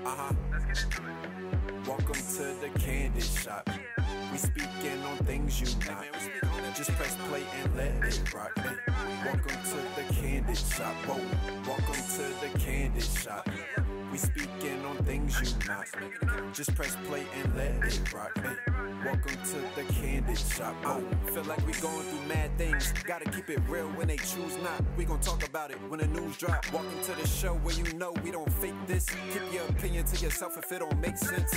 Let's get into it. Welcome to the Kandid Shop. We speaking on things you not. Just press play and let it rock. Hey. Welcome to the Kandid Shop. Whoa. Welcome to the Kandid Shop. We speaking on things you not. Just press play and let it rock. Hey. Welcome to the Kandid Shop. Oh, feel like we going through mad things. Gotta keep it real when they choose not. We gon' talk about it when the news drop. Welcome to the show where you know we don't fake this. Keep your opinion to yourself if it don't make sense.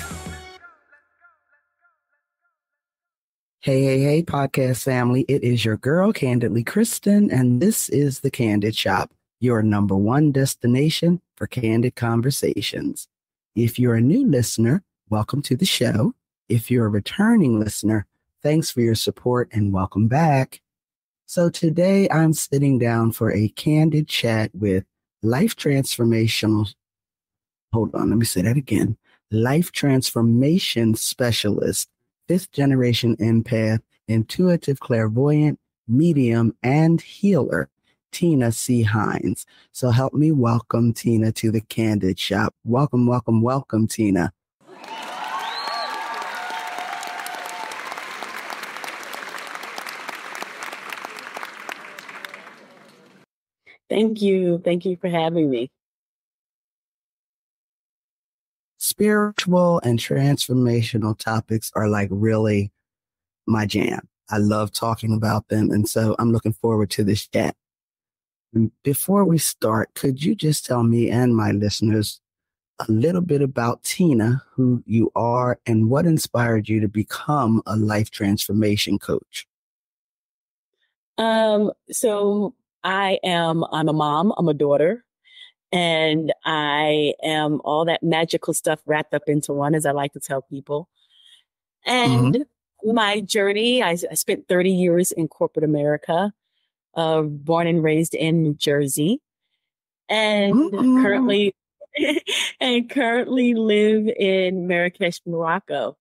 Hey, podcast family. It is your girl, Candidly Kristen, and this is the Kandid Shop, your number one destination for candid conversations. If you're a new listener, welcome to the show. If you're a returning listener, thanks for your support and welcome back. So today I'm sitting down for a candid chat with life transformation specialist, 5th generation empath, intuitive clairvoyant, medium, and healer, Tina C. Hines. So help me welcome Tina to the Kandid Shop. Welcome, welcome, welcome, Tina. Thank you. Thank you for having me. Spiritual and transformational topics are like really my jam. I love talking about them. And so I'm looking forward to this chat. Before we start, could you just tell me and my listeners a little bit about Tina, who you are, and what inspired you to become a life transformation coach? So I'm a mom, I'm a daughter, and I am all that magical stuff wrapped up into one, as I like to tell people. And my journey, I spent 30 years in corporate America, born and raised in New Jersey, and currently live in Marrakesh, Morocco.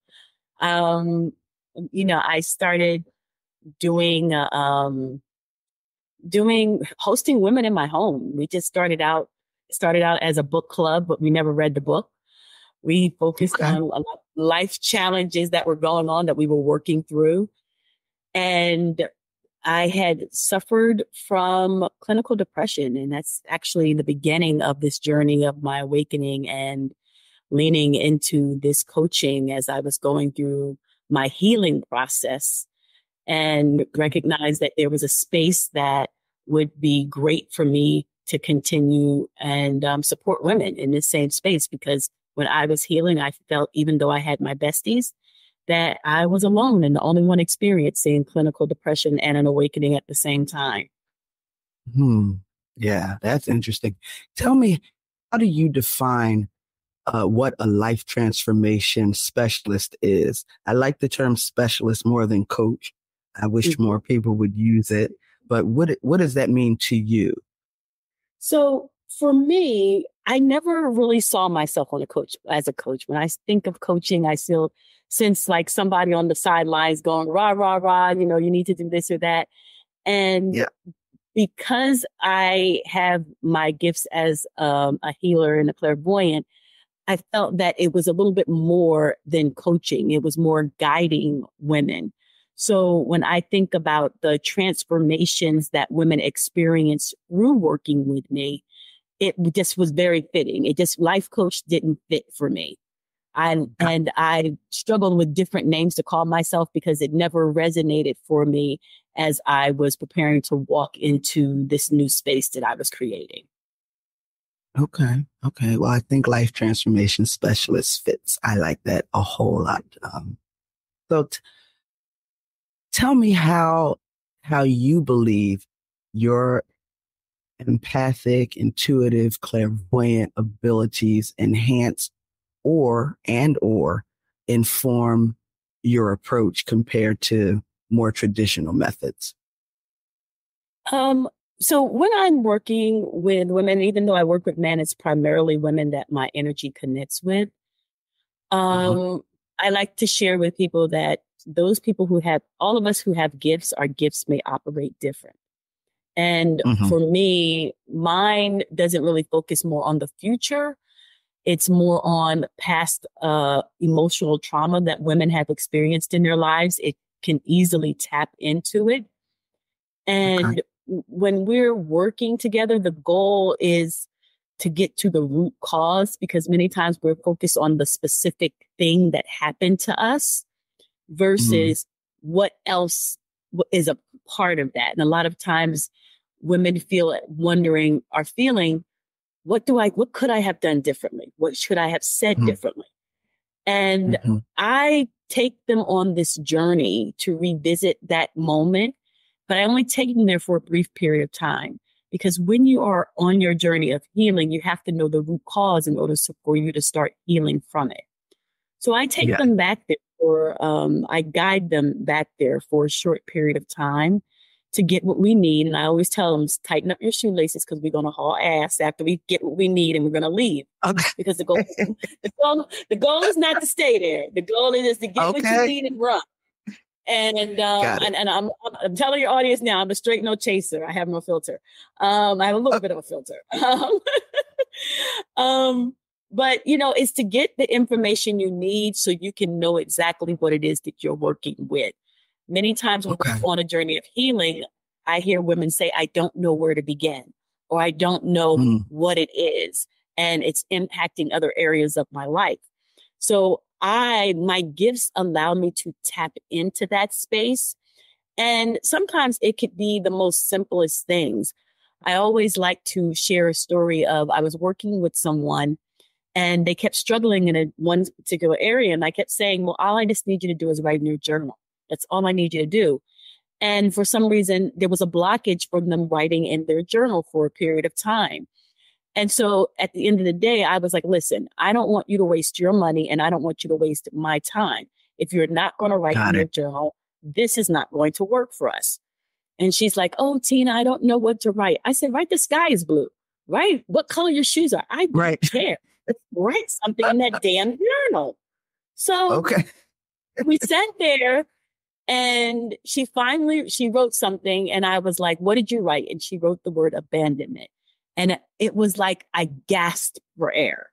I started hosting women in my home. We just started out as a book club, but we never read the book. We focused on a lot of life challenges that were going on that we were working through. And I had suffered from clinical depression. And that's actually the beginning of this journey of my awakening and leaning into this coaching as I was going through my healing process, and recognized that there was a space that would be great for me to continue and support women in this same space. Because when I was healing, I felt, even though I had my besties, that I was alone and the only one experiencing clinical depression and an awakening at the same time. Yeah, that's interesting. Tell me, how do you define what a life transformation specialist is? I like the term specialist more than coach. I wish more people would use it. But what does that mean to you? So for me, I never really saw myself as a coach. When I think of coaching, I still sense like somebody on the sidelines going, rah, rah, rah, you need to do this or that. And because I have my gifts as a healer and a clairvoyant, I felt that it was a little bit more than coaching. It was more guiding women. So when I think about the transformations that women experience through working with me, it just was very fitting. Life coach didn't fit for me. And I struggled with different names to call myself because it never resonated for me as I was preparing to walk into this new space that I was creating. Okay. Well, I think life transformation specialist fits. I like that a whole lot. Tell me how you believe your empathic, intuitive, clairvoyant abilities enhance or inform your approach compared to more traditional methods. So when I'm working with women, even though I work with men, it's primarily women that my energy connects with. I like to share with people that those people all of us who have gifts, our gifts may operate different. And for me, mine doesn't really focus more on the future It's more on past emotional trauma that women have experienced in their lives. It can easily tap into it. And when we're working together, the goal is to get to the root cause, because many times we're focused on the specific thing that happened to us versus what else is a part of that. And a lot of times women are feeling, what could I have done differently? What should I have said differently? And I take them on this journey to revisit that moment, but I only take them there for a brief period of time. Because when you are on your journey of healing, you have to know the root cause in order for you to start healing from it. So I take them back there, or I guide them back there for a short period of time to get what we need. And I always tell them, tighten up your shoelaces, because we're going to haul ass after we get what we need, and we're going to leave. Okay. Because the goal is not to stay there. The goal is to get what you need and run. And I'm telling your audience now, I'm a straight no chaser. I have no filter. I have a little bit of a filter. But it's to get the information you need so you can know exactly what it is that you're working with. Many times when we're on a journey of healing, I hear women say, I don't know where to begin, or I don't know what it is, and it's impacting other areas of my life. So my gifts allow me to tap into that space. And sometimes it could be the most simplest things. I always like to share a story of, I was working with someone and they kept struggling in one particular area. And I kept saying, well, all I just need you to do is write in your journal. That's all I need you to do. And for some reason, there was a blockage from them writing in their journal for a period of time. And so at the end of the day, I was like, listen, I don't want you to waste your money, and I don't want you to waste my time. If you're not going to write in your journal, this is not going to work for us. And she's like, oh, Tina, I don't know what to write. I said, write the sky is blue. Write what color your shoes are. I don't care. Write something in that damn journal. So we sat there, and she wrote something, and I was like, what did you write? And she wrote the word abandonment. And it was like I gasped for air.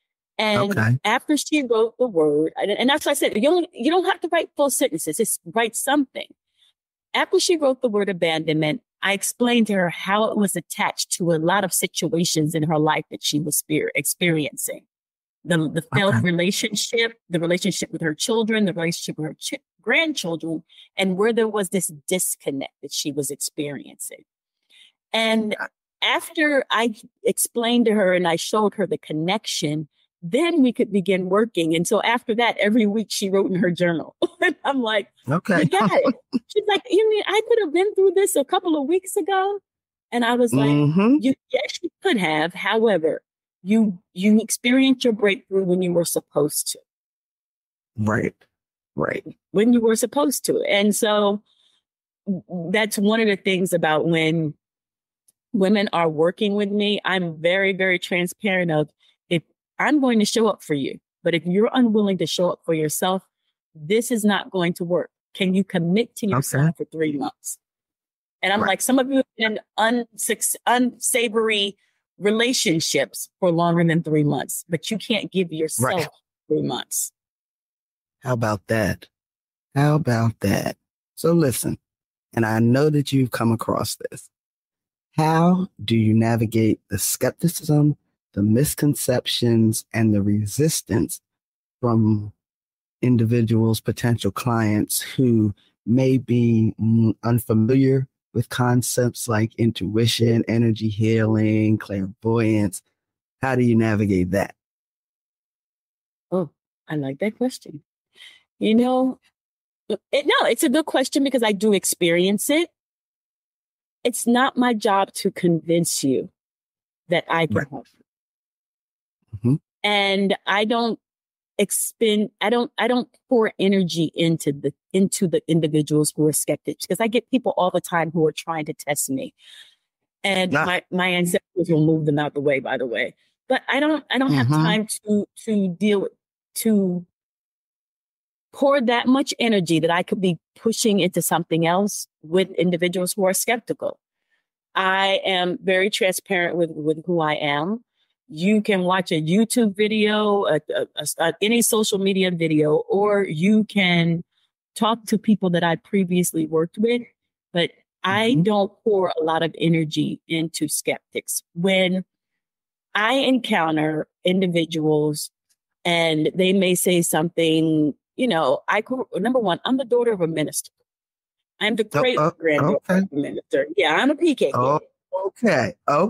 And after she wrote the word, and that's what I said, you don't have to write full sentences, just write something. After she wrote the word abandonment, I explained to her how it was attached to a lot of situations in her life that she was experiencing. The failed relationship, the relationship with her children, the relationship with her grandchildren, and where there was this disconnect that she was experiencing. And after I explained to her and I showed her the connection, then we could begin working. And so after that, every week she wrote in her journal. And I'm like, you got it. She's like, you mean I could have been through this a couple of weeks ago? And I was like, you actually could have. However, you experienced your breakthrough when you were supposed to. Right. When you were supposed to. And so that's one of the things about when women are working with me, I'm very, very transparent of, if I'm going to show up for you, but if you're unwilling to show up for yourself, this is not going to work. Can you commit to yourself for 3 months? And I'm like, some of you in unsavory relationships for longer than 3 months, but you can't give yourself 3 months. How about that? So listen, and I know that you've come across this. How do you navigate the skepticism, the misconceptions, and the resistance from individuals, potential clients who may be unfamiliar with concepts like intuition, energy healing, clairvoyance? How do you navigate that? Oh, I like that question. It's a good question because I do experience it. It's not my job to convince you that I can help you. And I don't pour energy into the individuals who are skeptics, because I get people all the time who are trying to test me. And my ancestors will move them out the way, by the way. But I don't have time to pour that much energy that I could be pushing into something else with individuals who are skeptical. I am very transparent with who I am. You can watch a YouTube video, any social media video, or you can talk to people that I previously worked with. But I don't pour a lot of energy into skeptics. When I encounter individuals and they may say something, number one, I'm the daughter of a minister. I'm the great granddaughter of a minister. Yeah, I'm a PK kid. Okay.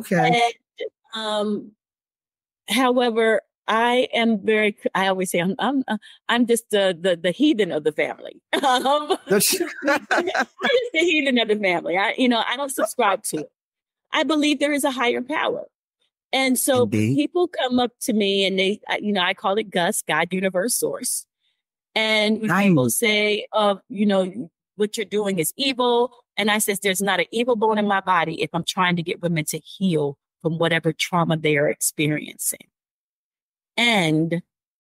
And, however, I always say I'm just the heathen of the family. I'm just the heathen of the family. I don't subscribe to it. I believe there is a higher power. And so people come up to me and they, I call it Gus, God, Universe, Source. And people say, what you're doing is evil. And I says, there's not an evil bone in my body if I'm trying to get women to heal from whatever trauma they are experiencing. And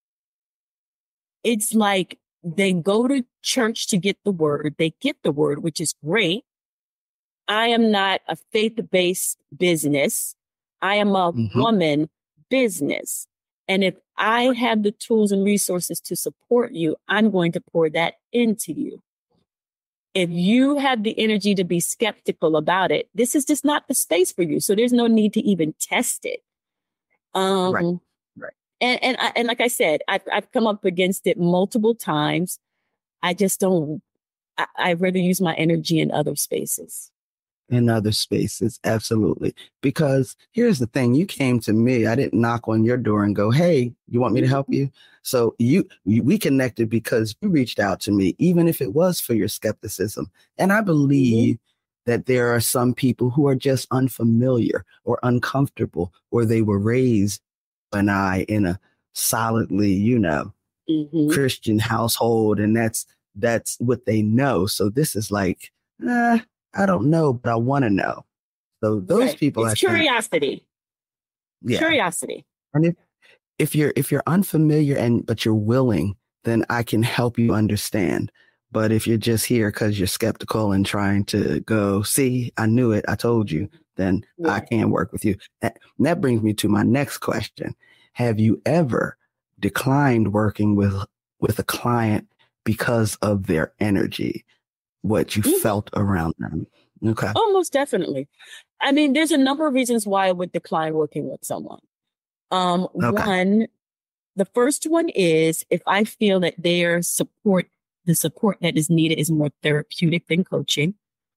it's like they go to church to get the word. They get the word, which is great. I am not a faith-based business. I am a woman business. And if I have the tools and resources to support you, I'm going to pour that into you. If you have the energy to be skeptical about it, this is just not the space for you. So there's no need to even test it. Right. And like I said, I've come up against it multiple times. I just don't, I'd rather use my energy in other spaces. In other spaces, absolutely. Because here's the thing, you came to me, I didn't knock on your door and go, hey, you want me to help you? So we connected because you reached out to me, even if it was for your skepticism. And I believe that there are some people who are just unfamiliar or uncomfortable, or they were raised in a solidly, Christian household. And that's what they know. So this is like, I don't know, but I want to know. So those people, it's curiosity. Curiosity. And if you're unfamiliar but you're willing, then I can help you understand. But if you're just here because you're skeptical and trying to go, see, I knew it, I told you, then I can't work with you. And that brings me to my next question. Have you ever declined working with a client because of their energy? What you felt around them? Okay. Oh, most definitely. I mean, there's a number of reasons why I would decline working with someone. One, the first one is if I feel that the support that is needed is more therapeutic than coaching.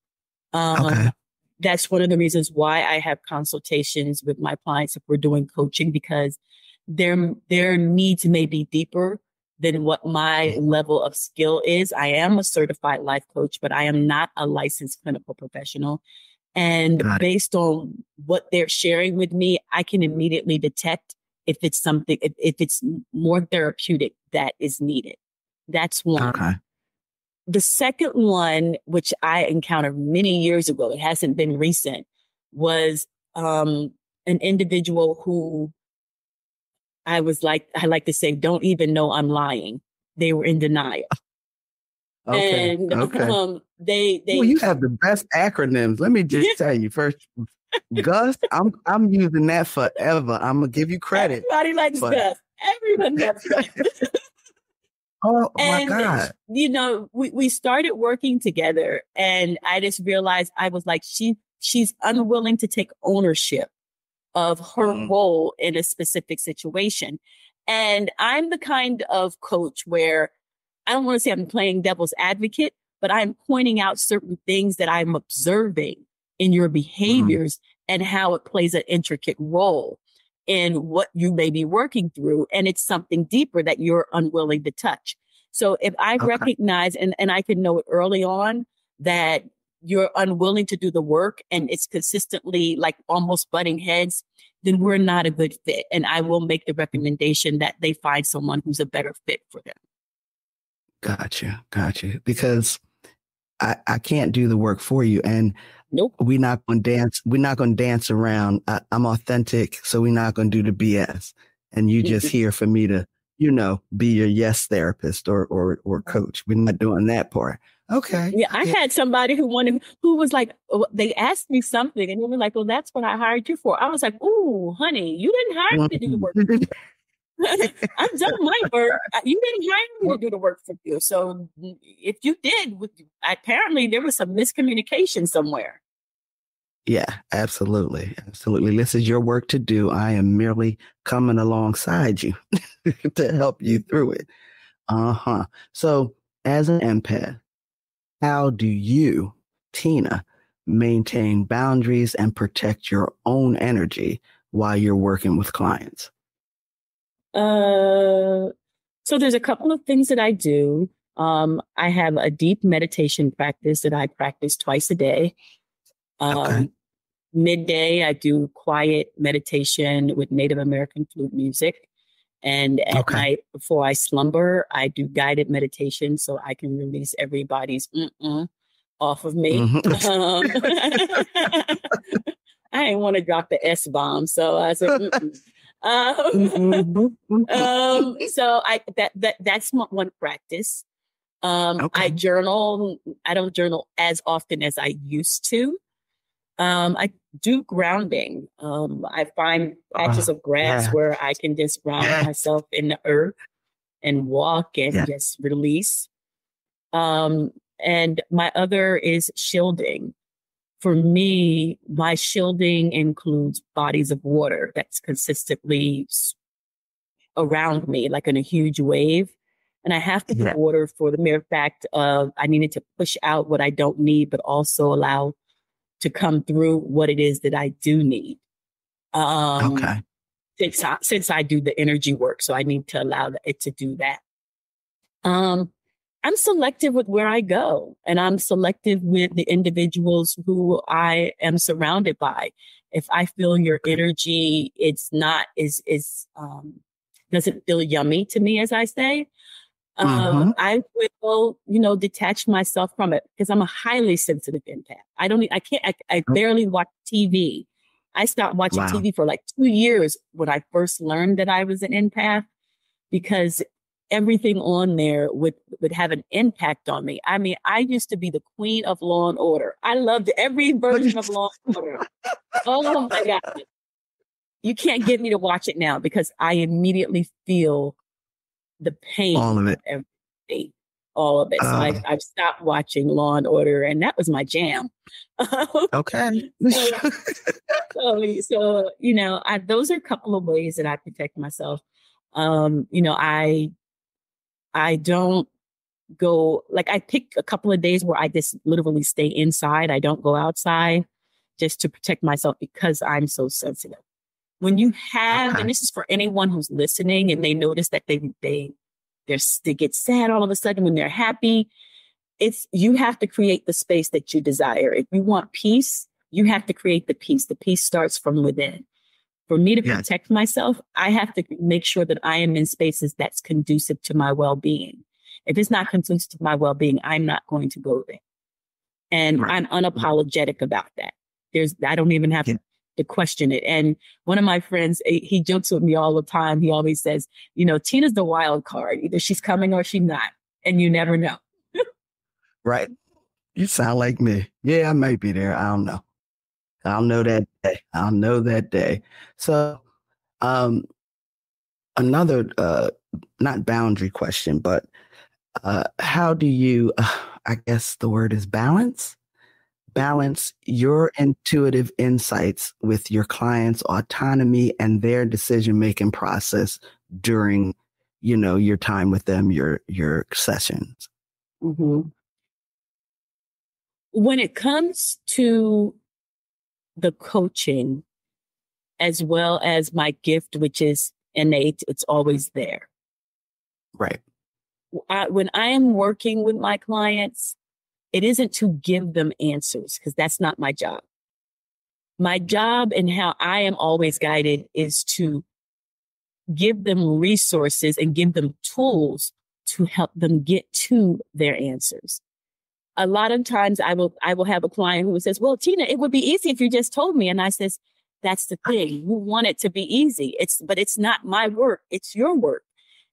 That's one of the reasons why I have consultations with my clients if we're doing coaching, because their needs may be deeper than what my level of skill is. I am a certified life coach, but I am not a licensed clinical professional. And based on what they're sharing with me, I can immediately detect if it's more therapeutic that is needed. That's one. Okay. The second one, which I encountered many years ago, it hasn't been recent, was an individual who I like to say, don't even know I'm lying. They were in denial. Okay. And well, they you have the best acronyms. Let me just tell you first, Gus, I'm using that forever. I'm gonna give you credit. Everybody likes Gus. Everyone likes Gus. Oh my God. We started working together and I just realized I was like, she's unwilling to take ownership of her role in a specific situation. And I'm the kind of coach where I don't want to say I'm playing devil's advocate, but I'm pointing out certain things that I'm observing in your behaviors and how it plays an intricate role in what you may be working through. And it's something deeper that you're unwilling to touch. So if I recognize and I can know it early on that you're unwilling to do the work and it's consistently like almost butting heads, then we're not a good fit. And I will make the recommendation that they find someone who's a better fit for them. Gotcha. Because I can't do the work for you. And we're not going to dance. We're not going to dance around. I'm authentic. So we're not going to do the BS. And you just here for me to be your yes therapist or coach. We're not doing that part. Okay. Yeah, I had somebody who was like, they asked me something and they were like, well, that's what I hired you for. I was like, ooh, honey, you didn't hire me to do the work. I've done my work. You didn't hire me to do the work for you. So if you did, apparently there was some miscommunication somewhere. Yeah, absolutely. Absolutely. This is your work to do. I am merely coming alongside you to help you through it. So as an empath, how do you, Tina, maintain boundaries and protect your own energy while you're working with clients? So there's a couple of things that I do. I have a deep meditation practice that I practice twice a day. Okay. Midday, I do quiet meditation with Native American flute music. And at night, before I slumber, I do guided meditation so I can release everybody's off of me. I didn't want to drop the S-bomb, so I said, so that's one practice. I journal. I don't journal as often as I used to. I do grounding. I find patches of grass where I can just ground myself in the earth and walk and just release. And my other is shielding. For me, my shielding includes bodies of water that's consistently around me, like in a huge wave. And I have to do water for the mere fact of I needed to push out what I don't need, but also allow to come through what it is that I do need. Since I do the energy work, so I need to allow it to do that. I'm selective with where I go, and I'm selective with the individuals who I am surrounded by. If I feel your energy, doesn't feel yummy to me, as I say, I will, detach myself from it because I'm a highly sensitive empath. I barely watch TV. I stopped watching TV for like 2 years when I first learned that I was an empath because everything on there would have an impact on me. I mean, I used to be the queen of Law and Order. I loved every version of Law and Order. Oh my God. You can't get me to watch it now because I immediately feel the pain of everything, all of it. So I've stopped watching Law and Order, and that was my jam. Okay. So those are a couple of ways that I protect myself. I don't go, I pick a couple of days where I just literally stay inside. I don't go outside just to protect myself because I'm so sensitive. When you have, and this is for anyone who's listening and they notice that they get sad all of a sudden when they're happy, you have to create the space that you desire. If you want peace, you have to create the peace. The peace starts from within. For me to protect myself, I have to make sure that I am in spaces that's conducive to my well-being. If it's not conducive to my well-being, I'm not going to go there. And I'm unapologetic about that. I don't even have to question it. And one of my friends, he jokes with me all the time. He always says, Tina's the wild card. Either she's coming or she's not. And you never know. Right. You sound like me. Yeah, I might be there. I don't know. I'll know that day. So, another, not boundary question, but, how do you, I guess the word is balance your intuitive insights with your clients' autonomy and their decision-making process during, your time with them, your sessions? Mm-hmm. When it comes to the coaching, as well as my gift, which is innate, it's always there. Right. When I am working with my clients, it isn't to give them answers because that's not my job. My job and how I am always guided is to give them resources and give them tools to help them get to their answers. A lot of times I will have a client who says, well, Tina, it would be easy if you just told me. And I says, that's the thing. You want it to be easy. But it's not my work. It's your work.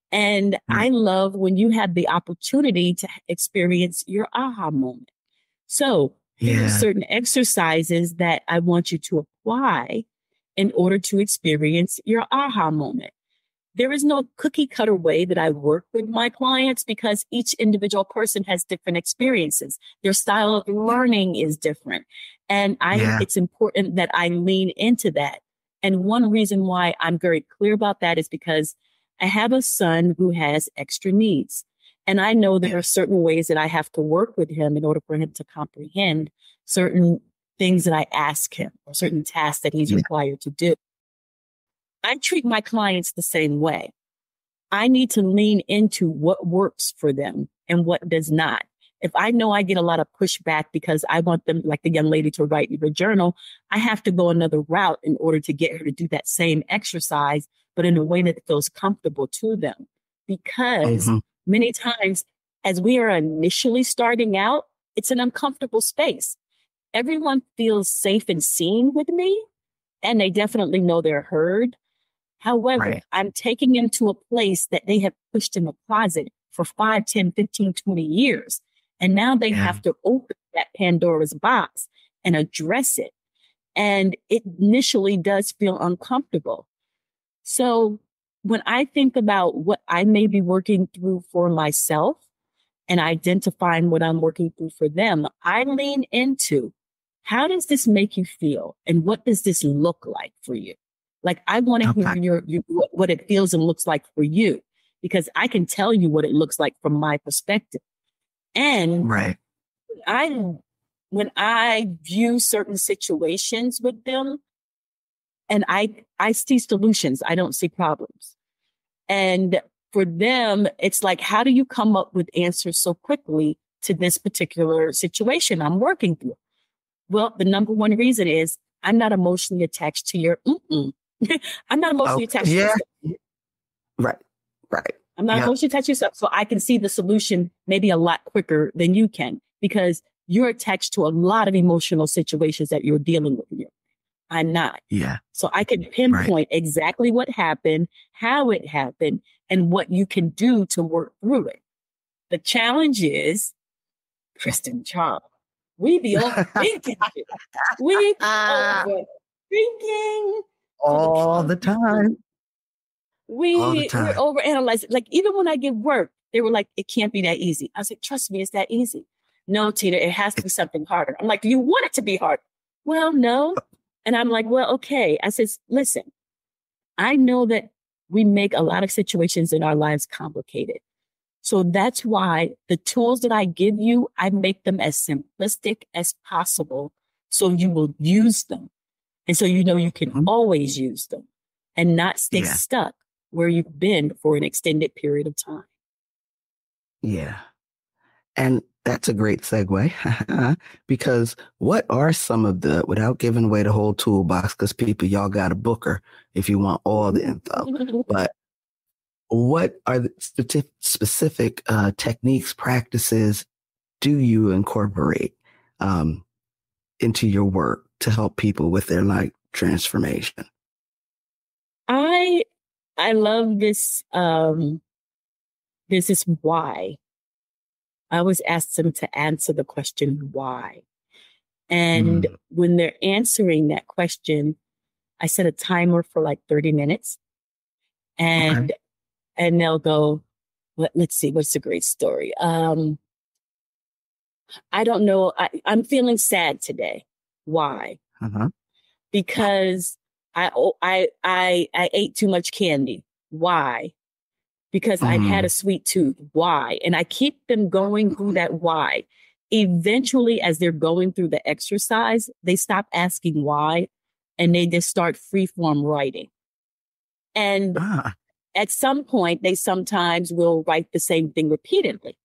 And I love when you have the opportunity to experience your aha moment. So there are certain exercises that I want you to apply in order to experience your aha moment. There is no cookie cutter way that I work with my clients because each individual person has different experiences. Their style of learning is different. And it's important that I lean into that. And one reason why I'm very clear about that is because I have a son who has extra needs. And I know there are certain ways that I have to work with him in order for him to comprehend certain things that I ask him or certain tasks that he's required to do. I treat my clients the same way. I need to lean into what works for them and what does not. If I know I get a lot of pushback because I want them, like the young lady, to write in her journal, I have to go another route in order to get her to do that same exercise, but in a way that feels comfortable to them. Because many times, as we are initially starting out, it's an uncomfortable space. Everyone feels safe and seen with me, and they definitely know they're heard. However, I'm taking them to a place that they have pushed in the closet for 5, 10, 15, 20 years. And now they have to open that Pandora's box and address it. And it initially does feel uncomfortable. So when I think about what I may be working through for myself and identifying what I'm working through for them, I lean into how does this make you feel? And what does this look like for you? Like, I want to hear what it feels and looks like for you, because I can tell you what it looks like from my perspective. And when I view certain situations with them, and I see solutions, I don't see problems. And for them, it's like, how do you come up with answers so quickly to this particular situation I'm working through? Well, the number one reason is I'm not emotionally attached to your I'm not emotionally attached to yourself. Right. I'm not emotionally attached to yourself. So I can see the solution maybe a lot quicker than you can, because you're attached to a lot of emotional situations that you're dealing with here. I'm not. Yeah. So I can pinpoint exactly what happened, how it happened, and what you can do to work through it. The challenge is, Kristen Charles, we be overthinking it. We be overthinking. All the time. We're overanalyzing. Like, even when I give work, they were like, it can't be that easy. I said, trust me, it's that easy. No, Tina, it has to be something harder. I'm like, do you want it to be hard? Well, no. And I'm like, well, okay. I said, listen, I know that we make a lot of situations in our lives complicated. So that's why the tools that I give you, I make them as simplistic as possible so you will use them. And so you know you can always use them and not stay stuck where you've been for an extended period of time. Yeah. And that's a great segue because what are some of the, without giving away the whole toolbox, because people, y'all got a booker if you want all the info, but what are the specific techniques, practices do you incorporate into your work to help people with their life transformation? I love this. This is why. I always ask them to answer the question, why? And when they're answering that question, I set a timer for like 30 minutes and they'll go, let's see, what's a great story? I don't know. I'm feeling sad today. Why? Because I ate too much candy. Why? Because I had a sweet tooth. Why? And I keep them going through that why. Eventually, as they're going through the exercise, they stop asking why and they just start freeform writing. And at some point, they sometimes will write the same thing repeatedly.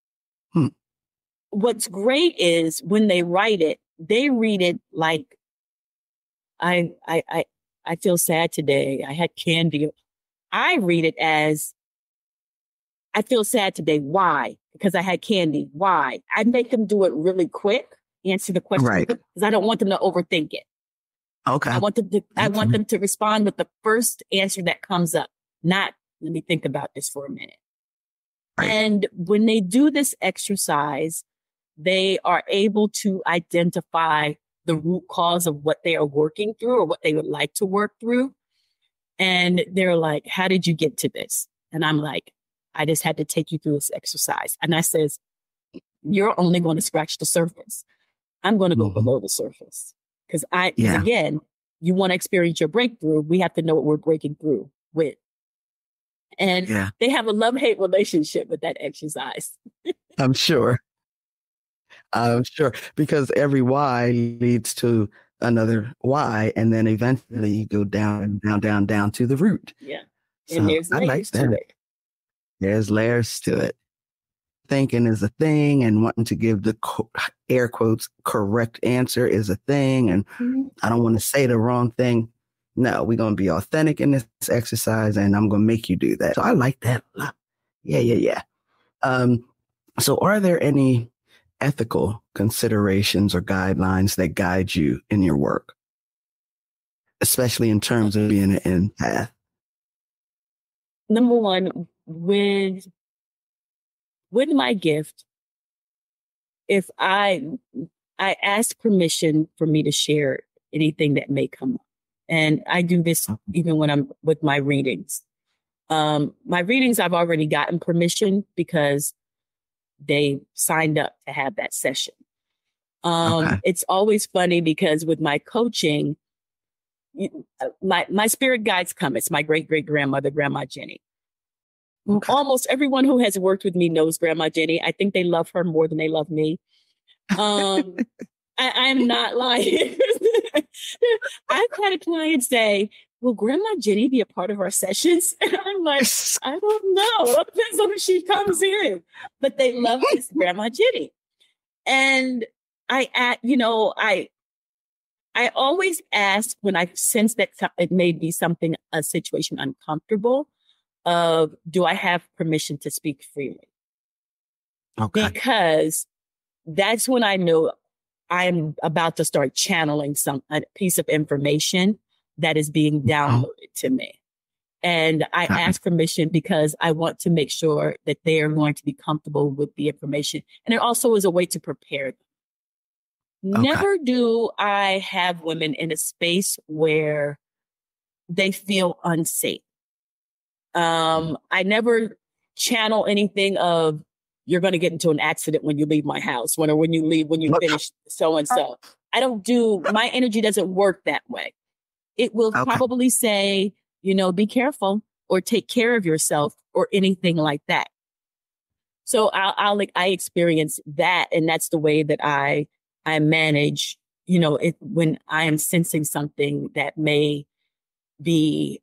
What's great is when they write it, they read it like, I feel sad today. I had candy. I read it as, I feel sad today. Why? Because I had candy. Why? I make them do it really quick, answer the question, because I don't want them to overthink it. Okay. I want them to respond with the first answer that comes up, not Let me think about this for a minute. Right. And when they do this exercise, they are able to identify the root cause of what they are working through or what they would like to work through. And they're like, how did you get to this? And I'm like, I just had to take you through this exercise. And I says, you're only going to scratch the surface. I'm going to go below the surface. Because again, you want to experience your breakthrough. We have to know what we're breaking through with. And they have a love-hate relationship with that exercise. I'm sure. Because every why leads to another why. And then eventually you go down to the root. Yeah. So And there's layers I like that. to it. There's layers to it. Thinking is a thing, and wanting to give the air quotes correct answer is a thing. And I don't want to say the wrong thing. No, we're going to be authentic in this exercise, and I'm going to make you do that. So I like that a lot. Yeah. So are there any ethical considerations or guidelines that guide you in your work, especially in terms of being an empath? Number one, with my gift, if I ask permission for me to share anything that may come up. And I do this even when I'm with my readings. My readings, I've already gotten permission because they signed up to have that session. It's always funny because with my coaching, my spirit guides come. It's my great-great-grandmother, Grandma Jenny. Almost everyone who has worked with me knows Grandma Jenny. I think they love her more than they love me. I'm not lying. I've had a client say, will Grandma Jenny be a part of our sessions? And I'm like, I don't know. It depends on if she comes in. But they love this Grandma Jenny. And I always ask when I sense that it may be a situation uncomfortable, of do I have permission to speak freely? Because that's when I know I'm about to start channeling a piece of information that is being downloaded to me. And I ask permission because I want to make sure that they are going to be comfortable with the information. And it also is a way to prepare them. Never do I have women in a space where they feel unsafe. I never channel anything of, you're going to get into an accident when you leave my house, when you finish so-and-so. I don't my energy doesn't work that way. It will probably say, be careful or take care of yourself or anything like that. So I experience that. And that's the way that I manage, when I am sensing something that may be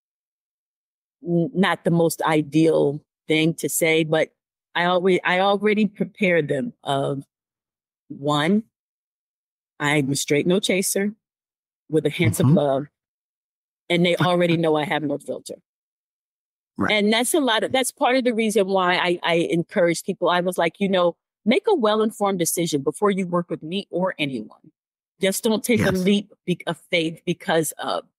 not the most ideal thing to say, but I already prepared them of, one, I'm a straight no chaser with a hint of love. And they already know I have no filter. Right. And that's part of the reason why I encourage people. I was like, make a well-informed decision before you work with me or anyone. Just don't take a leap of faith because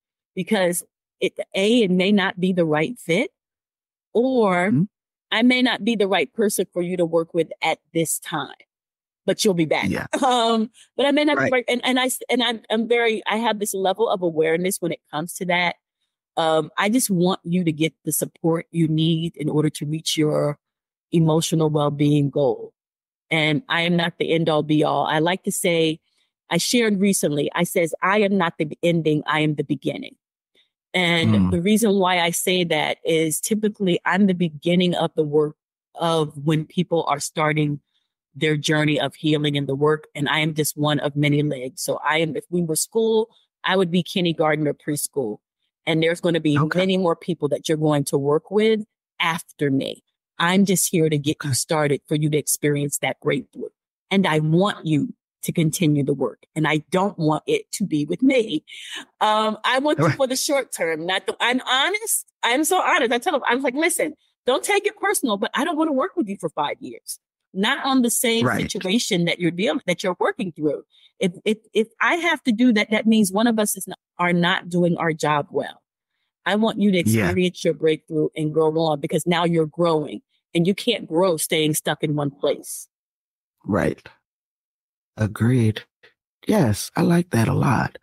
it may not be the right fit, or I may not be the right person for you to work with at this time, but you'll be back. Yeah. But I may not be right. I have this level of awareness when it comes to that. I just want you to get the support you need in order to reach your emotional well-being goal. And I am not the end all be all. I like to say, I shared recently, I says, I am not the ending. I am the beginning. And the reason why I say that is typically I'm the beginning of the work of when people are starting their journey of healing in the work. And I am just one of many legs. So if we were school, I would be kindergarten or preschool. And there's going to be many more people that you're going to work with after me. I'm just here to get you started for you to experience that breakthrough. And I want you to continue the work. And I don't want it to be with me. I want you for the short term, I'm honest. I'm so honest. I tell them, I'm like, listen, don't take it personal, but I don't want to work with you for 5 years. Not on the same situation that you're working through. If I have to do that, that means one of us are not doing our job well. I want you to Yeah. experience your breakthrough and grow on, because now you're growing, and you can't grow staying stuck in one place. Right. Agreed. Yes, I like that a lot.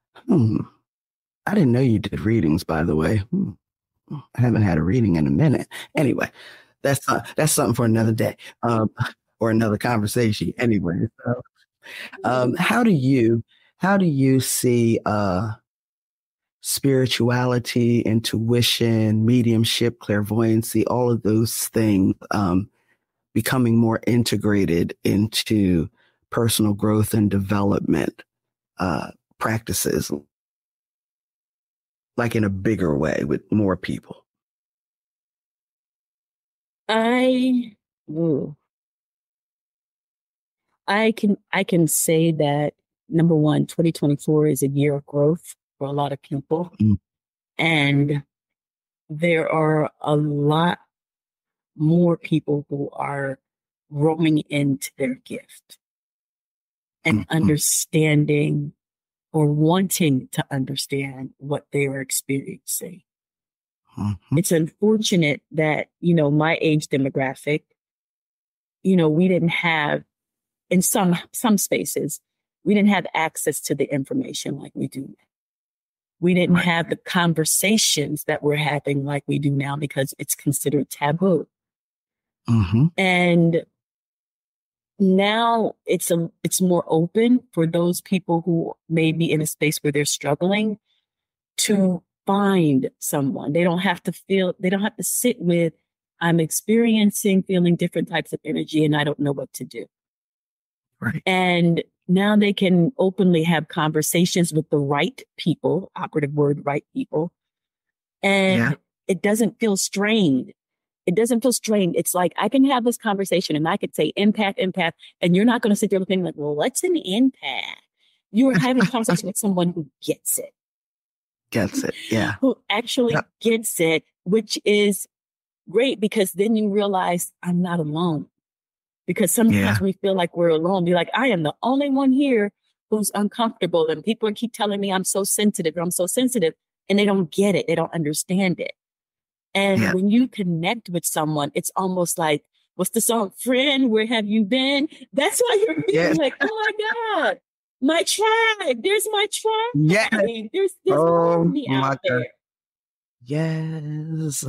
I didn't know you did readings, by the way. I haven't had a reading in a minute. Anyway, that's something for another day, or another conversation. Anyway, so, how do you see spirituality, intuition, mediumship, clairvoyancy, all of those things becoming more integrated into personal growth and development practices, like in a bigger way with more people? I can say that, number one, 2024 is a year of growth for a lot of people. And there are a lot more people who are growing into their gift and understanding, or wanting to understand, what they are experiencing. It's unfortunate that, my age demographic, we didn't have, in some spaces, we didn't have access to the information like we do now. We didn't have the conversations that we're having like we do now, because it's considered taboo. And now it's more open for those people who may be in a space where they're struggling to find someone. They don't have to sit with, I'm experiencing, feeling different types of energy, and I don't know what to do. Right. And now they can openly have conversations with the right people, operative word, right people. And it doesn't feel strained. It's like, I can have this conversation and I could say empath, and you're not going to sit there looking like, well, what's an empath? You're having a conversation with someone who gets it. Yeah. Who actually gets it, which is great, because then you realize I'm not alone. Because sometimes we feel like we're alone. Be like, I am the only one here who's uncomfortable, and people keep telling me I'm so sensitive, and they don't get it. They don't understand it. And when you connect with someone, it's almost like, what's the song? Friend, where have you been? That's why you're feeling like, oh my God, my tribe. There's my tribe. Yeah. There's me out there. Yes.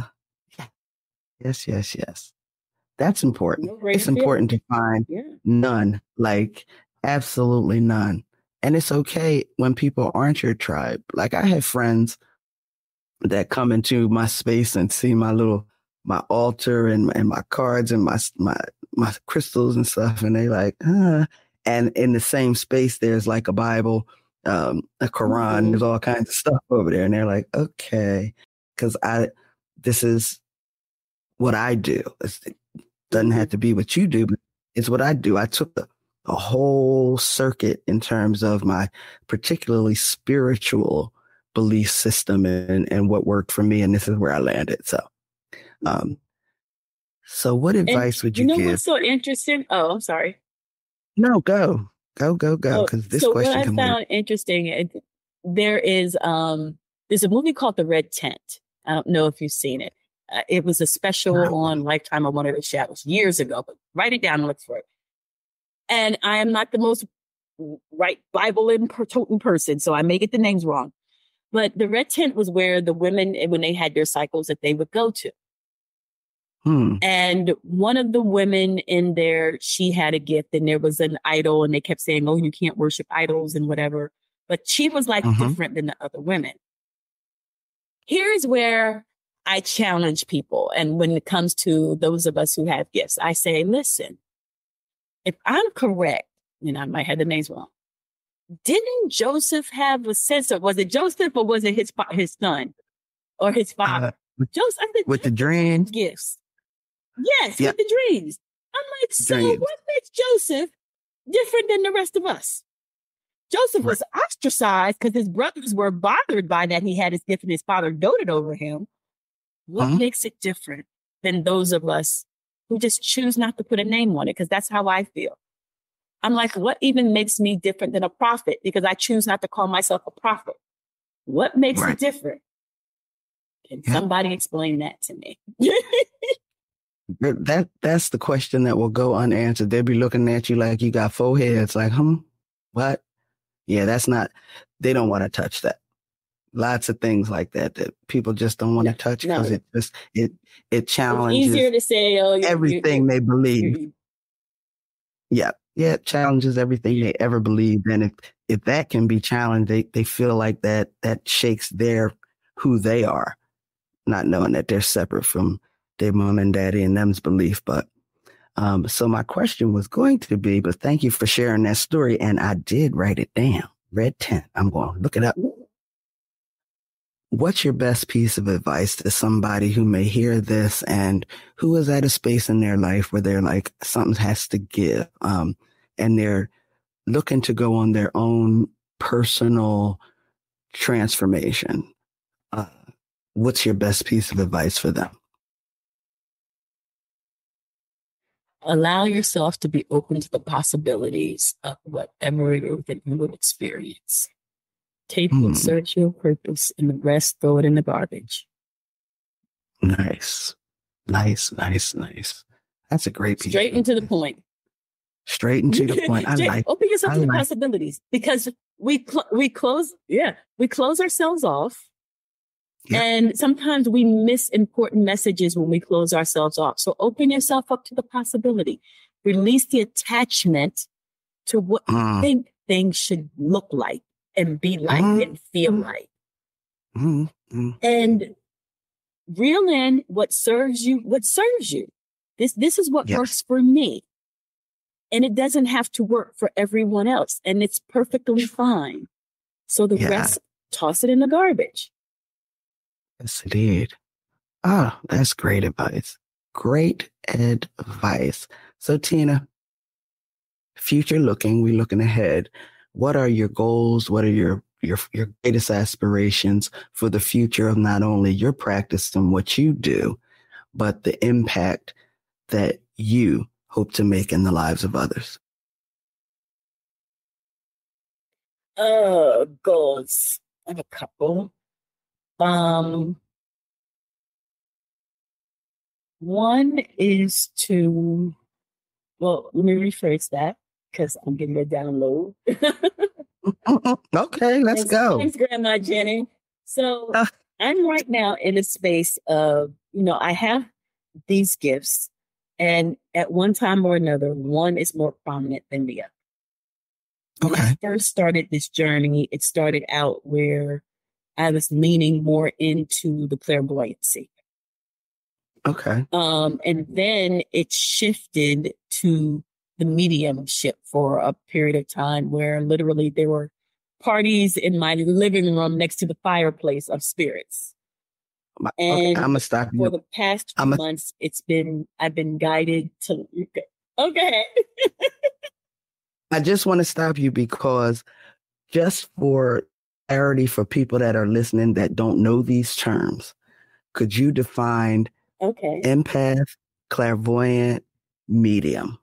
That's important. It's important to find none, like absolutely none. And it's okay when people aren't your tribe. Like, I have friends that come into my space and see my altar and my cards and my crystals and stuff. And they like, and in the same space, there's like a Bible, a Quran, there's all kinds of stuff over there. And they're like, okay, because this is what I do. It doesn't have to be what you do, but it's what I do. I took a whole circuit in terms of my particularly spiritual belief system and what worked for me. And this is where I landed. So what advice would you give? What's so interesting? Oh, I'm sorry. No, go. Because this question what I found interesting, there's a movie called The Red Tent. I don't know if you've seen it. It was a special on Lifetime on one of the shows years ago, but write it down and look for it. And I am not the most Bible impertinent person, so I may get the names wrong. But the Red Tent was where the women, when they had their cycles, that they would go to. And one of the women in there, she had a gift, and there was an idol, and they kept saying, oh, you can't worship idols and whatever. But she was like different than the other women. Here's where I challenge people. And when it comes to those of us who have gifts, I say, listen, if I'm correct, I might have the names wrong. Didn't Joseph have a sense of, was it Joseph or was it his son or his father? Joseph, with the dreams. Gifts. Yes, with the dreams. I'm like, what makes Joseph different than the rest of us? Joseph was ostracized because his brothers were bothered by that. He had his gift and his father doted over him. What makes it different than those of us who just choose not to put a name on it? Because that's how I feel. I'm like, what even makes me different than a prophet? Because I choose not to call myself a prophet. What makes it different? Can somebody explain that to me? That's the question that will go unanswered. They'll be looking at you like you got 4 heads, like, what? Yeah, that's not, they don't want to touch that. Lots of things like that people just don't want to touch because it challenges it's easier to say, everything they believe. Yeah, it challenges everything they ever believed. And if that can be challenged, they feel like that shakes who they are, not knowing that they're separate from their mom and daddy and them's belief. But so my question was going to be, but thank you for sharing that story. And I did write it down. Red tent. I'm going to look it up. What's your best piece of advice to somebody who may hear this and who is at a space in their life where they're like, something has to give, and they're looking to go on their own personal transformation? What's your best piece of advice for them? Allow yourself to be open to the possibilities of whatever it is that you will experience. Take what serves your purpose and the rest, throw it in the garbage. Nice. That's a great piece. Straight into the point. Straight into the point. Open yourself to the possibilities, because we close ourselves off. Yeah. And sometimes we miss important messages when we close ourselves off. So open yourself up to the possibility. Release the attachment to what you think things should look like and be like and feel like. And reel in what serves you. This is what works for me. And it doesn't have to work for everyone else. And it's perfectly fine. So the rest, toss it in the garbage. Yes, it did. That's great advice. Great advice. So Tina, future looking, we're looking ahead. What are your goals? What are your greatest aspirations for the future of not only your practice and what you do, but the impact that you hope to make in the lives of others? Goals. I have a couple. One is to, let me rephrase that because I'm getting a download. Okay, let's go. Thanks, Grandma Jenny. So I'm right now in a space of, I have these gifts, and at one time or another, one is more prominent than the other. When I first started this journey, it started out where I was leaning more into the clairvoyancy. Okay. And then it shifted to the mediumship for a period of time where literally there were parties in my living room next to the fireplace of spirits. And I'm gonna stop you. For the past few months, I've been guided to. Okay. I just want to stop you because just for clarity for people that are listening that don't know these terms, could you define empath, clairvoyant, medium?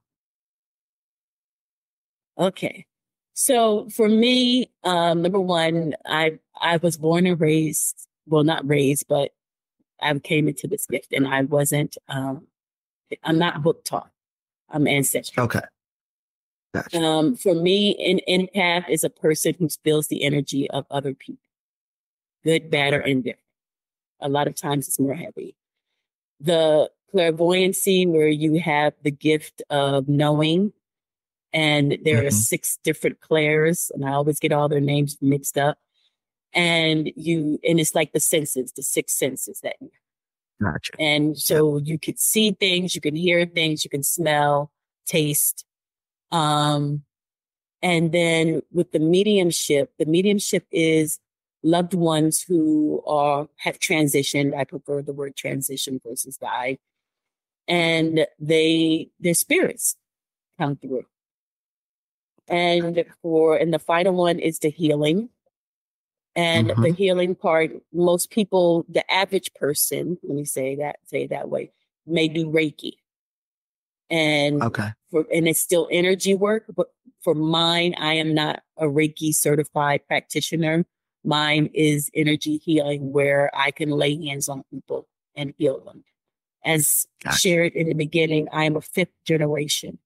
Okay. So for me, number one, I was born and raised, well, not raised, but I came into this gift and I wasn't, I'm not book taught. I'm ancestral. Okay. Gotcha. For me, an empath is a person who feels the energy of other people, good, bad, or indifferent. A lot of times it's more heavy. The clairvoyancy, where you have the gift of knowing, and there are 6 different clairs, and I always get all their names mixed up. And it's like the senses, the 6 senses that you have. Gotcha. And so you could see things, you can hear things, you can smell, taste. And then with the mediumship is loved ones who have transitioned. I prefer the word transition versus die. And their spirits come through. And the final one is the healing. And the healing part, most people, the average person, let me say that way, may do Reiki. And and it's still energy work, but for mine, I am not a Reiki certified practitioner. Mine is energy healing, where I can lay hands on people and heal them. As shared in the beginning, I am a fifth generation.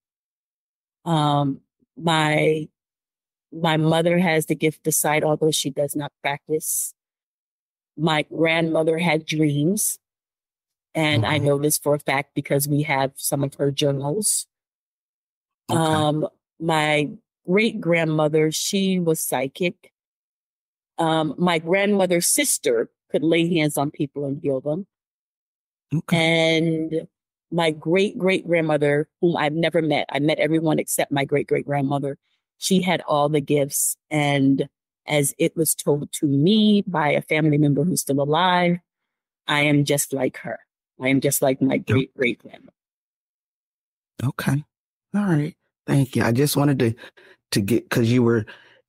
My mother has the gift of sight, although she does not practice. My grandmother had dreams, and I know this for a fact because we have some of her journals. My great grandmother, she was psychic. My grandmother's sister could lay hands on people and heal them. And my great grandmother, whom I've never met, I met everyone except my great grandmother. She had all the gifts. And as it was told to me by a family member who's still alive, I am just like her. I am just like my great grandmother. Okay. All right. Thank you. I just wanted to get, because you were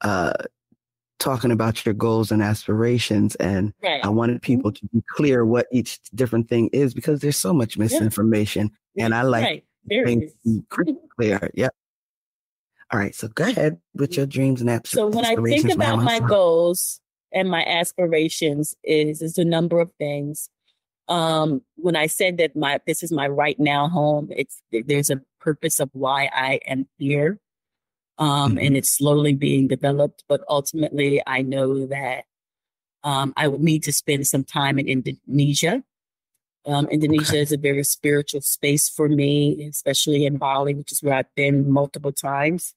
talking about your goals and aspirations, and I wanted people to be clear what each different thing is, because there's so much misinformation, and I like things to be pretty clear. Yep. All right. So go ahead with your dreams and aspirations. So when I think about my goals and my aspirations, is a number of things. When I said that this is my right now home, there's a purpose of why I am here. And it's slowly being developed, but ultimately I know that I would need to spend some time in Indonesia. Indonesia is a very spiritual space for me, especially in Bali, which is where I've been multiple times.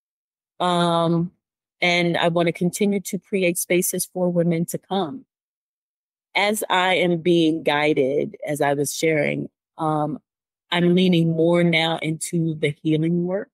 And I want to continue to create spaces for women to come. As I am being guided, as I was sharing, I'm leaning more now into the healing work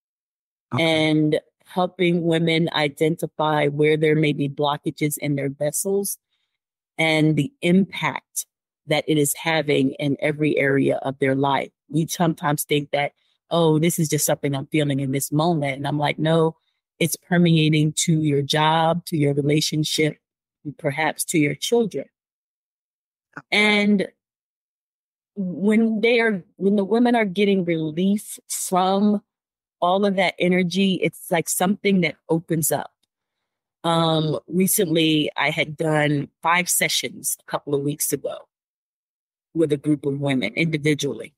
and helping women identify where there may be blockages in their vessels and the impact that it is having in every area of their life. We sometimes think that, oh, this is just something I'm feeling in this moment. And I'm like, no, it's permeating to your job, to your relationship, perhaps to your children. And when the women are getting relief from all of that energy, it's like something that opens up. Recently, I had done 5 sessions a couple of weeks ago with a group of women individually.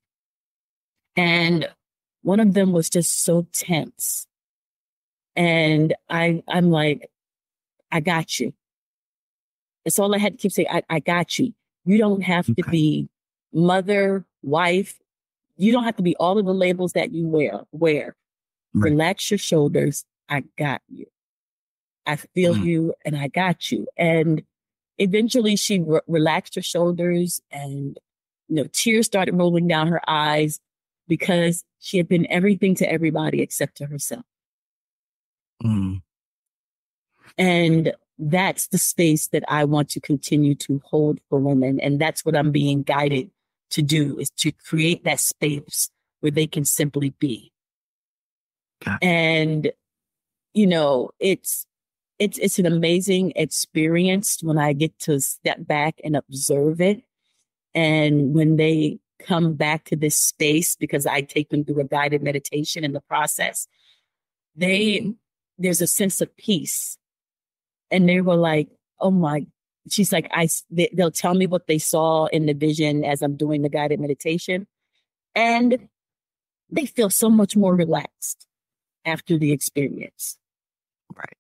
And one of them was just so tense. And I'm like, I got you. That's all I had to keep saying. I got you. You don't have to be mother, wife. You don't have to be all of the labels that you wear. Right. Relax your shoulders. I got you. I feel you, and I got you. And eventually she relaxed her shoulders, and tears started rolling down her eyes, because she had been everything to everybody except to herself. And that's the space that I want to continue to hold for women. And that's what I'm being guided to do, is to create that space where they can simply be. And, it's an amazing experience when I get to step back and observe it. And when they come back to this space, because I take them through a guided meditation in the process, there's a sense of peace. And they were like, oh my, she's like, they'll tell me what they saw in the vision as I'm doing the guided meditation. And they feel so much more relaxed after the experience. Right.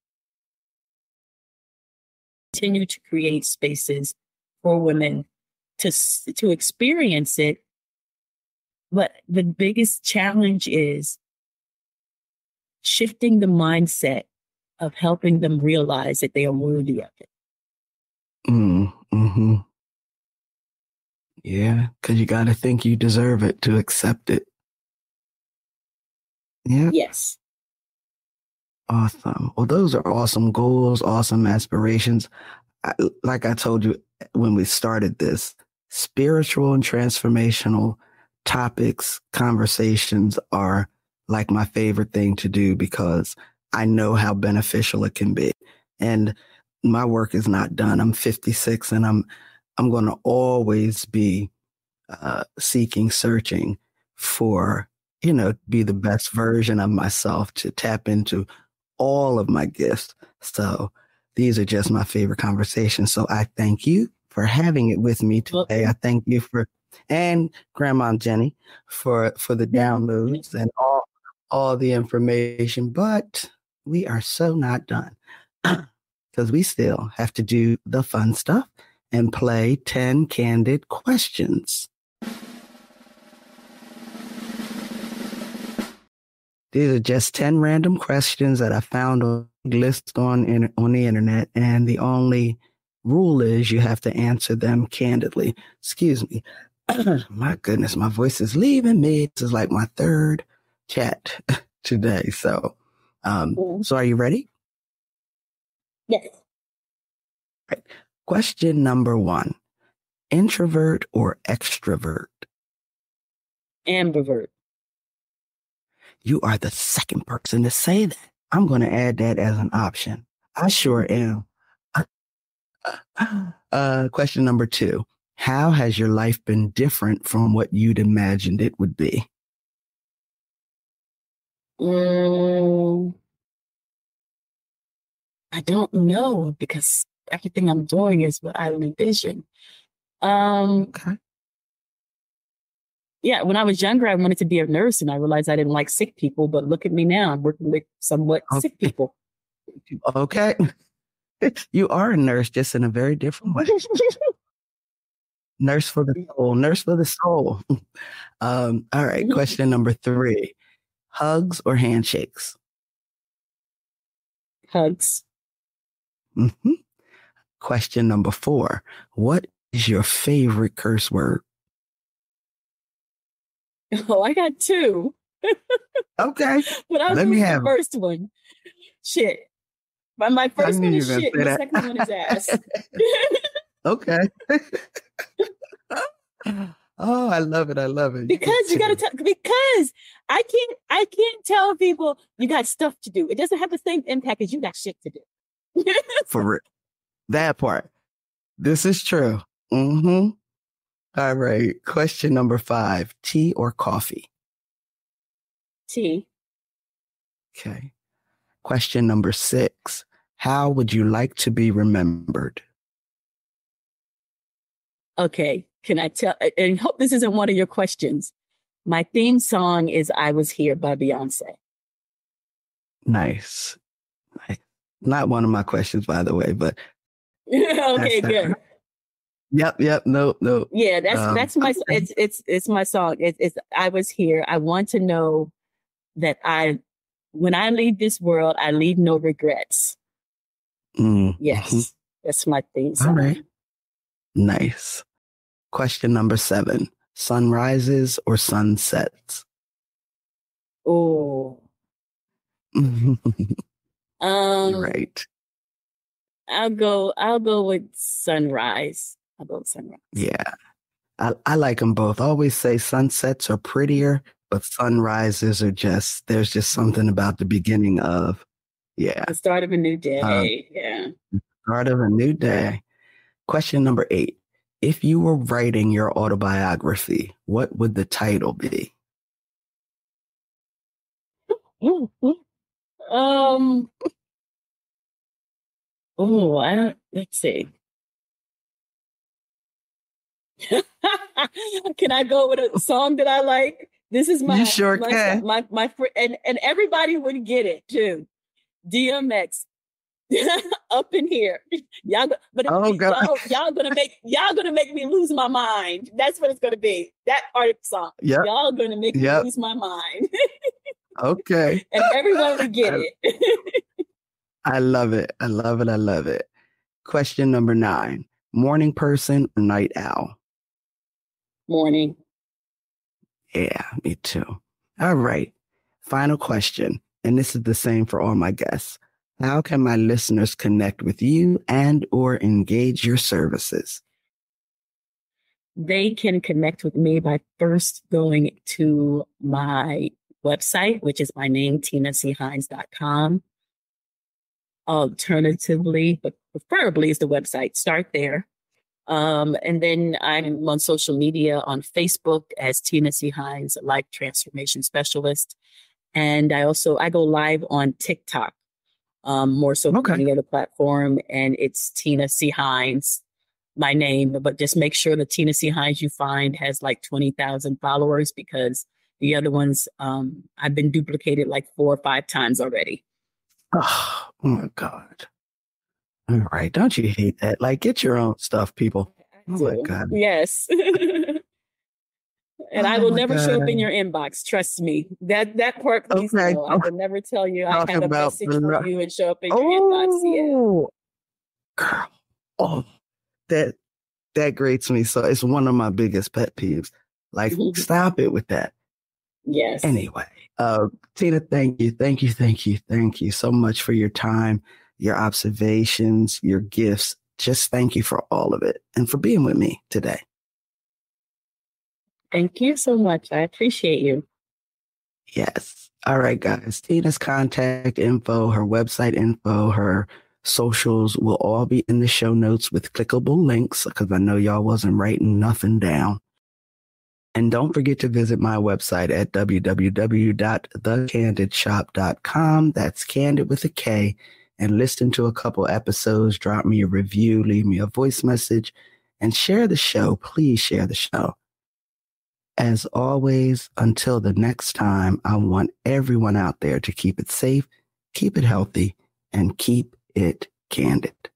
Continue to create spaces for women to experience it. But the biggest challenge is shifting the mindset of helping them realize that they are worthy of it. Yeah, because you got to think you deserve it to accept it. Yeah. Yes. Awesome. Well, those are awesome goals, awesome aspirations. Like I told you when we started this, spiritual and transformational topics, conversations are like my favorite thing to do, because I know how beneficial it can be. And my work is not done. I'm 56, and I'm going to always be searching for, be the best version of myself, to tap into all of my gifts. So these are just my favorite conversations. So I thank you for having it with me today. I thank you and Grandma Jenny for the downloads and all the information. But we are so not done because we still have to do the fun stuff and play 10 candid questions. These are just 10 random questions that I found on lists on the internet, and the only rule is you have to answer them candidly. Excuse me. My goodness, my voice is leaving me. This is like my third chat today. So are you ready? Yes. Right. Question number 1. Introvert or extrovert? Ambivert. You are the second person to say that. I'm going to add that as an option. I sure am. Question number 2. How has your life been different from what you'd imagined it would be? I don't know because everything I'm doing is what I envision. Okay. Yeah, when I was younger, I wanted to be a nurse, and I realized I didn't like sick people. But look at me now; I'm working with somewhat sick people. Okay, you are a nurse, just in a very different way. Nurse for the soul. Nurse for the soul. All right. Question number 3: hugs or handshakes? Hugs. Mm-hmm. Question number 4: what is your favorite curse word? Oh, I got 2. Okay. But I'll Let do me the have first one. Shit. My first one is shit, and the second one is ass. Okay. Oh, I love it. I love it. Because you gotta because I can't tell people you got stuff to do. It doesn't have the same impact as you got shit to do. For real. That part. This is true. Mm-hmm. All right. Question number 5: tea or coffee? Tea. Okay. Question number 6: how would you like to be remembered? Okay. Can I tell? And hope this isn't one of your questions. My theme song is "I Was Here" by Beyonce. Nice. Not one of my questions, by the way, but okay, good. Yep. No. Yeah, that's my. It's my song. It's "I Was Here." I want to know that when I leave this world, I leave no regrets. Yes, that's my theme song. All right. Nice. Question number 7: sunrises or sunsets? Oh. Right. I'll go with sunrise. I'll go with sunrise. Yeah. I like them both. I always say sunsets are prettier, but sunrises are there's just something about the beginning of, the start of a new day. Start of a new day. Question number 8: if you were writing your autobiography, what would the title be? Let's see. Can I go with a song that I like? This is my, you sure can. My and everybody would get it too. DMX. Up in here, y'all. But God. y'all gonna make me lose my mind. That's what it's gonna be. That art song. Yep. Y'all gonna make me lose my mind. Okay. And everyone will get it. I love it. I love it. Question number 9: morning person or night owl? Morning. Yeah, me too. All right. Final question, and this is the same for all my guests. How can my listeners connect with you and or engage your services? They can connect with me by first going to my website, which is my name, tinachines.com. Alternatively, but preferably is the website. Start there. And then I'm on social media on Facebook as Tina C. Hines, Life Transformation Specialist. And I go live on TikTok more so than Okay. any other platform. And it's Tina C. Hines, my name. But just make sure the Tina C. Hines you find has like 20,000 followers, because the other ones, I've been duplicated like 4 or 5 times already. Oh my God. All right. Don't you hate that? Like, get your own stuff, people. Oh my God. Yes. And I Oh will my never show up in God. your inbox. Trust me. That part, please Okay. know. I will never tell you I Talking have a about message for you and show up in your inbox. Yeah. oh, girl. Oh, that grates me. So it's one of my biggest pet peeves. Like, stop it with that. Yes. Anyway, Tina, thank you so much for your time, your observations, your gifts. Just thank you for all of it and for being with me today. Thank you so much. I appreciate you. Yes. All right, guys. Tina's contact info, her website info, her socials will all be in the show notes with clickable links, because I know y'all wasn't writing nothing down. And don't forget to visit my website at www.thekandidshop.com. That's Kandid with a K. And listen to a couple episodes, drop me a review, leave me a voice message, and share the show. Please share the show. As always, until the next time, I want everyone out there to keep it safe, keep it healthy, and keep it candid.